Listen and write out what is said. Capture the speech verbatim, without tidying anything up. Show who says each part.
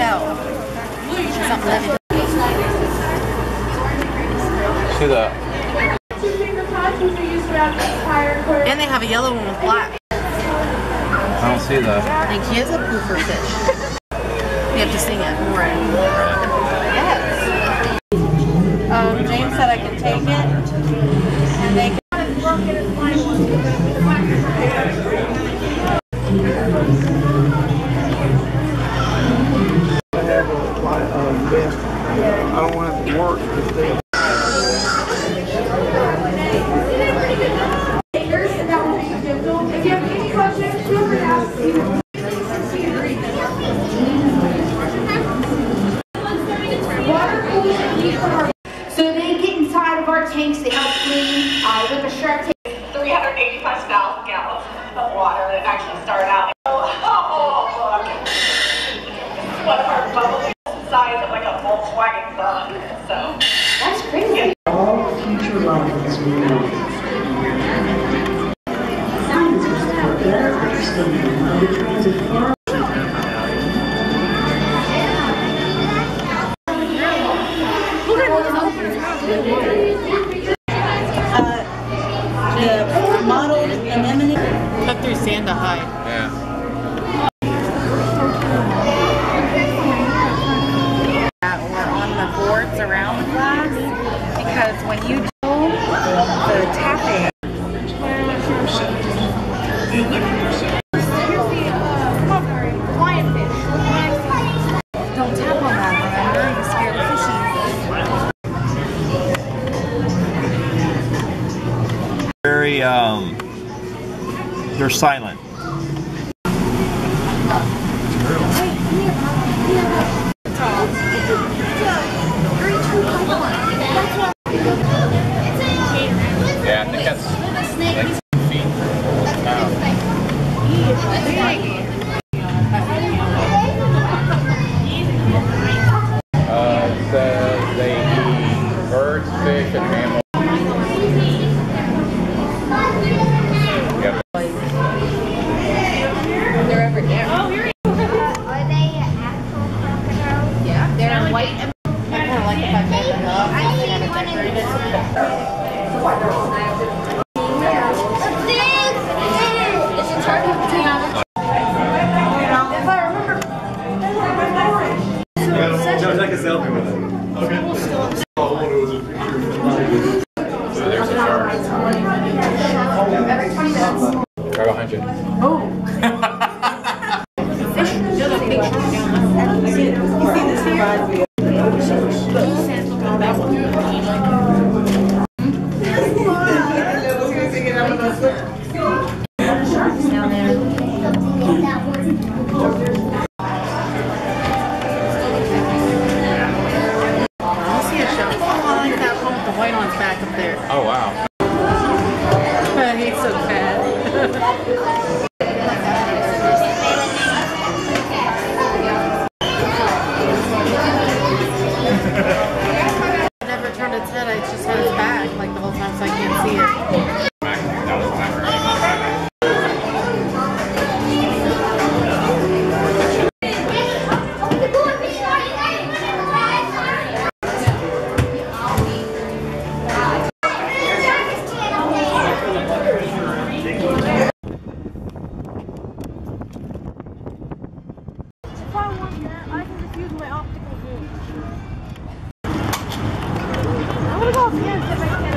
Speaker 1: shell. Something living.
Speaker 2: See that?
Speaker 1: And they have a yellow one with black.
Speaker 2: I don't see that.
Speaker 1: I think he is a pooper fish. You have to sing it more. Yes. Um, James said I can take it and they can.
Speaker 3: I don't want to have to work. If you have any questions, feel free to ask. So they get inside of our tanks, they help clean uh, with the shark tank.
Speaker 4: three hundred eighty-five thousand gallons of water that actually started out. Oh, oh, look. One of our bubbly size of like a Volkswagen bug. So
Speaker 3: That's crazy.
Speaker 5: All future lines will be scientists are better understanding how the transit far.
Speaker 1: Uh, the mottled anemone. Cut through sand to hide.
Speaker 2: Yeah.
Speaker 1: Or on the boards around the glass, because when you do the tapping, don't tap on that, remember? You scare the fishies.
Speaker 2: Very, um, they're silent. Yeah, I think that's like two feet. Wow. Uh, it says they eat birds, fish, and mammals. Yep.
Speaker 1: They're over there.
Speaker 6: Are they actual crocodiles?
Speaker 1: Yeah, they're white. I kind of like if I made them up. I kind of decorated it. It's hard to take out. If I remember.
Speaker 7: No, take a selfie with it. Okay.
Speaker 2: So there's a shark.
Speaker 3: Every twenty minutes.
Speaker 2: Try behind you.
Speaker 3: Oh.
Speaker 2: Oh wow.
Speaker 1: He's so fat. Never turned its head, I just had its back like the whole time, so I can't see it.
Speaker 6: If I want that, I can just use my optical zoom. I'm gonna go up here and get my camera.